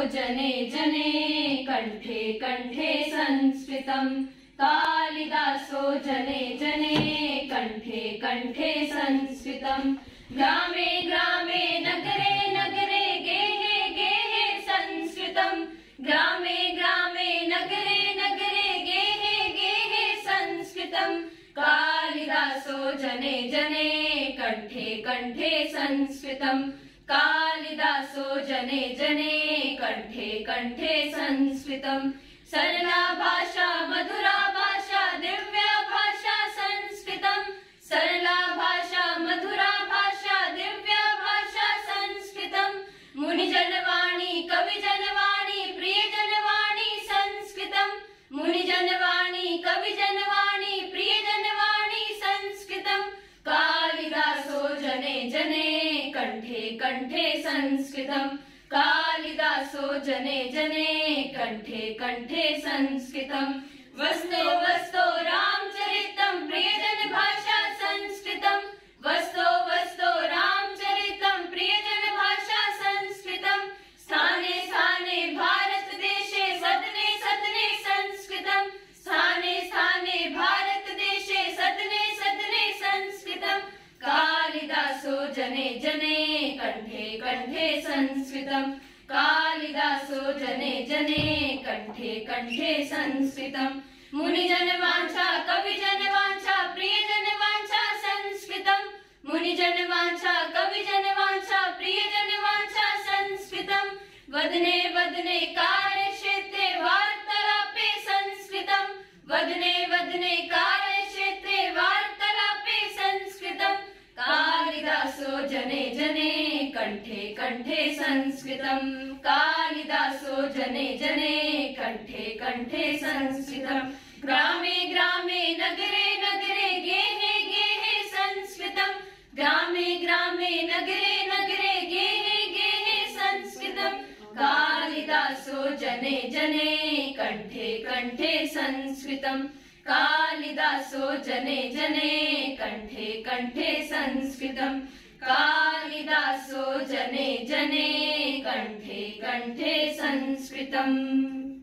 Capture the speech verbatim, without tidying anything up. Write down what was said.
जने जने कंठे कंठे संस्कृतम् कालिदासो जने जने कंठे कंठे संस्कृतम् ग्रामे ग्रामे नगरे नगरे गेहे गेहे संस्कृतम् ग्रामे ग्रामे नगरे नगरे गेहे गेहे संस्कृतम् कालिदासो जने जने कंठे कंठे संस्कृतम् कालिदासो जने जने कंठे कंठे संस्कृतम् सरला भाषा मधुरा भाषा दिव्या भाषा संस्कृतम् सरला भाषा मधुरा भाषा दिव्या भाषा संस्कृतम् मुनिजनवाणी कविजनवाणी प्रियजनवाणी संस्कृतम् मुनिजनवाणी कविजनवाणी प्रियजनवाणी संस्कृतम् कालिदासो जने जने कंठे कंठे संस्कृतम् कालिदासो जने जने कंठे कंठे संस्कृतम् वस्तो वस्तो रामचरितम् प्रियजन भाषा संस्कृतम् वस्तो वस्तो रामचरितम् प्रियजन भाषा संस्कृतम् स्थाने स्थाने भारत देशे सदने सदने संस्कृतम् स्थाने स्थाने भारत देशे सदने सदने संस्कृतम् कालिदासो जने जने कंठे कंठे संस्कृतम् कालिदासो जने जने कंठे कंठे संस्कृतम् मुनिजन वाञ्छा कविजन वाञ्छा प्रियजन वाञ्छा संस्कृतम् मुनिजन वाञ्छा कविजन वाञ्छा प्रियजन वाञ्छा संस्कृतम् वदने वदने कार्यक्षेत्रे वार्तालापे संस्कृतम् वदने वदने कार्यक्षेत्रे वार्तालापे संस्कृतम् कालिदासो जने जने कंठे कंठे संस्कृतम् कालिदासो जने जने कंठे कंठे संस्कृतम् ग्रामे ग्रामे नगरे नगरे गेहे गेहे संस्कृतम् ग्रामे ग्रामे नगरे नगरे गेहे गेहे संस्कृतम् कालिदासो जने जने कंठे कंठे संस्कृतम् कालिदासो जने जने कंठे कंठे संस्कृतम् कालिदासो जने जने कंठे कंठे संस्कृतम्।